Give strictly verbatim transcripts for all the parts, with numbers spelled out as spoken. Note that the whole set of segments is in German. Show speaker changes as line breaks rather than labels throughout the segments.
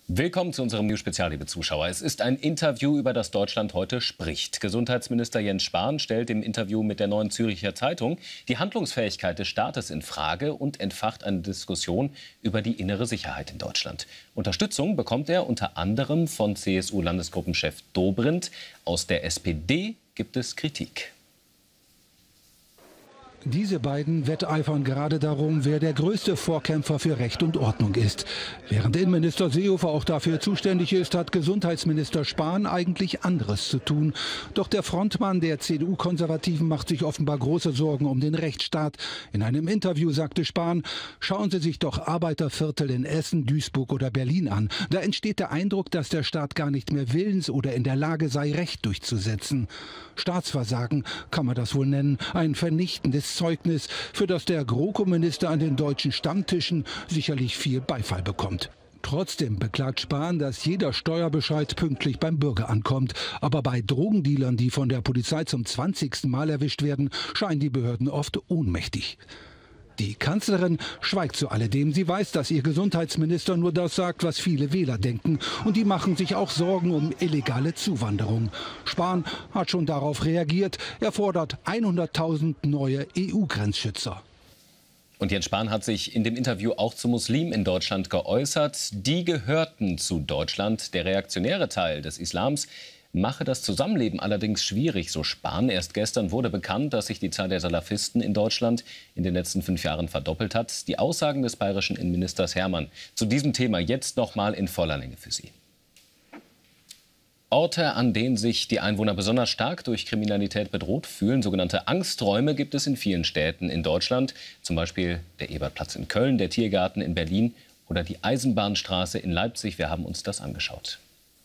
Willkommen zu unserem News-Spezial, liebe Zuschauer. Es ist ein Interview, über das Deutschland heute spricht. Gesundheitsminister Jens Spahn stellt im Interview mit der Neuen Zürcher Zeitung die Handlungsfähigkeit des Staates in Frage und entfacht eine Diskussion über die innere Sicherheit in Deutschland. Unterstützung bekommt er unter anderem von C S U-Landesgruppenchef Dobrindt. Aus der S P D gibt es Kritik.
Diese beiden wetteifern gerade darum, wer der größte Vorkämpfer für Recht und Ordnung ist. Während Innenminister Seehofer auch dafür zuständig ist, hat Gesundheitsminister Spahn eigentlich anderes zu tun. Doch der Frontmann der C D U-Konservativen macht sich offenbar große Sorgen um den Rechtsstaat. In einem Interview sagte Spahn, schauen Sie sich doch Arbeiterviertel in Essen, Duisburg oder Berlin an. Da entsteht der Eindruck, dass der Staat gar nicht mehr willens oder in der Lage sei, Recht durchzusetzen. Staatsversagen kann man das wohl nennen, ein vernichtendes Zeugnis, für das der GroKo-Minister an den deutschen Stammtischen sicherlich viel Beifall bekommt. Trotzdem beklagt Spahn, dass jeder Steuerbescheid pünktlich beim Bürger ankommt. Aber bei Drogendealern, die von der Polizei zum zwanzigsten Mal erwischt werden, scheinen die Behörden oft ohnmächtig. Die Kanzlerin schweigt zu alledem. Sie weiß, dass ihr Gesundheitsminister nur das sagt, was viele Wähler denken. Und die machen sich auch Sorgen um illegale Zuwanderung. Spahn hat schon darauf reagiert. Er fordert hunderttausend neue E U-Grenzschützer.
Und Jens Spahn hat sich in dem Interview auch zu Muslimen in Deutschland geäußert. Die gehörten zu Deutschland. Der reaktionäre Teil des Islams mache das Zusammenleben allerdings schwierig, so Spahn. Erst gestern wurde bekannt, dass sich die Zahl der Salafisten in Deutschland in den letzten fünf Jahren verdoppelt hat. Die Aussagen des bayerischen Innenministers Hermann zu diesem Thema jetzt noch mal in voller Länge für Sie. Orte, an denen sich die Einwohner besonders stark durch Kriminalität bedroht fühlen, sogenannte Angsträume, gibt es in vielen Städten in Deutschland. Zum Beispiel der Ebertplatz in Köln, der Tiergarten in Berlin oder die Eisenbahnstraße in Leipzig. Wir haben uns das angeschaut.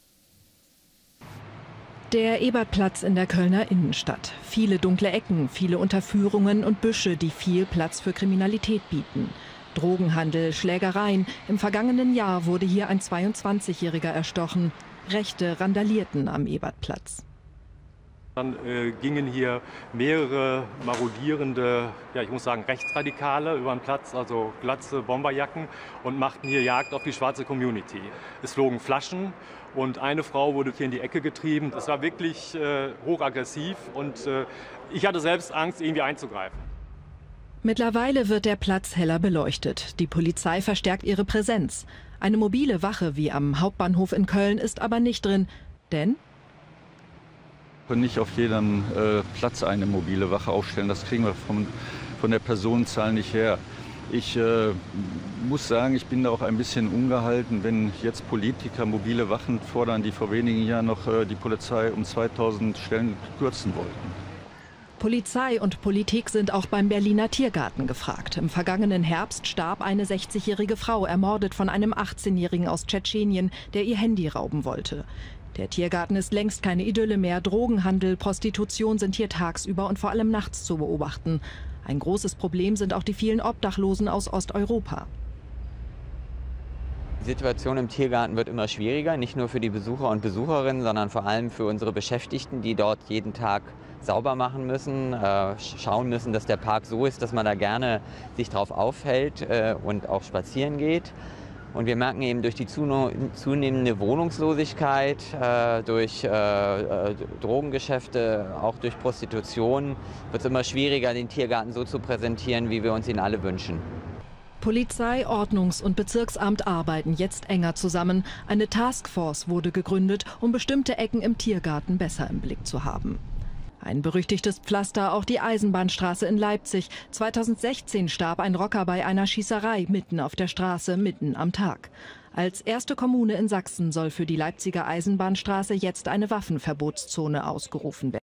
Der Ebertplatz in der Kölner Innenstadt. Viele dunkle Ecken, viele Unterführungen und Büsche, die viel Platz für Kriminalität bieten. Drogenhandel, Schlägereien. Im vergangenen Jahr wurde hier ein zweiundzwanzigjähriger erstochen. Rechte randalierten am Ebertplatz.
Dann äh, gingen hier mehrere marodierende, ja, ich muss sagen, Rechtsradikale über den Platz, also glatze Bomberjacken, und machten hier Jagd auf die schwarze Community. Es flogen Flaschen und eine Frau wurde hier in die Ecke getrieben. Das war wirklich äh, hochaggressiv und äh, ich hatte selbst Angst, irgendwie einzugreifen.
Mittlerweile wird der Platz heller beleuchtet. Die Polizei verstärkt ihre Präsenz. Eine mobile Wache wie am Hauptbahnhof in Köln ist aber nicht drin, denn
können nicht auf jedem äh, Platz eine mobile Wache aufstellen. Das kriegen wir von, von der Personenzahl nicht her. Ich äh, muss sagen, ich bin da auch ein bisschen ungehalten, wenn jetzt Politiker mobile Wachen fordern, die vor wenigen Jahren noch äh, die Polizei um zweitausend Stellen kürzen wollten.
Polizei und Politik sind auch beim Berliner Tiergarten gefragt. Im vergangenen Herbst starb eine sechzigjährige Frau, ermordet von einem achtzehnjährigen aus Tschetschenien, der ihr Handy rauben wollte. Der Tiergarten ist längst keine Idylle mehr. Drogenhandel, Prostitution sind hier tagsüber und vor allem nachts zu beobachten. Ein großes Problem sind auch die vielen Obdachlosen aus Osteuropa.
Die Situation im Tiergarten wird immer schwieriger, nicht nur für die Besucher und Besucherinnen, sondern vor allem für unsere Beschäftigten, die dort jeden Tag sauber machen müssen, äh, schauen müssen, dass der Park so ist, dass man da gerne sich drauf aufhält äh, und auch spazieren geht. Und wir merken eben durch die zunehmende Wohnungslosigkeit, äh, durch äh, äh, Drogengeschäfte, auch durch Prostitution, wird es immer schwieriger, den Tiergarten so zu präsentieren, wie wir uns ihn alle wünschen.
Polizei, Ordnungs- und Bezirksamt arbeiten jetzt enger zusammen. Eine Taskforce wurde gegründet, um bestimmte Ecken im Tiergarten besser im Blick zu haben. Ein berüchtigtes Pflaster, auch die Eisenbahnstraße in Leipzig. zweitausendsechzehn starb ein Rocker bei einer Schießerei mitten auf der Straße, mitten am Tag. Als erste Kommune in Sachsen soll für die Leipziger Eisenbahnstraße jetzt eine Waffenverbotszone ausgerufen werden.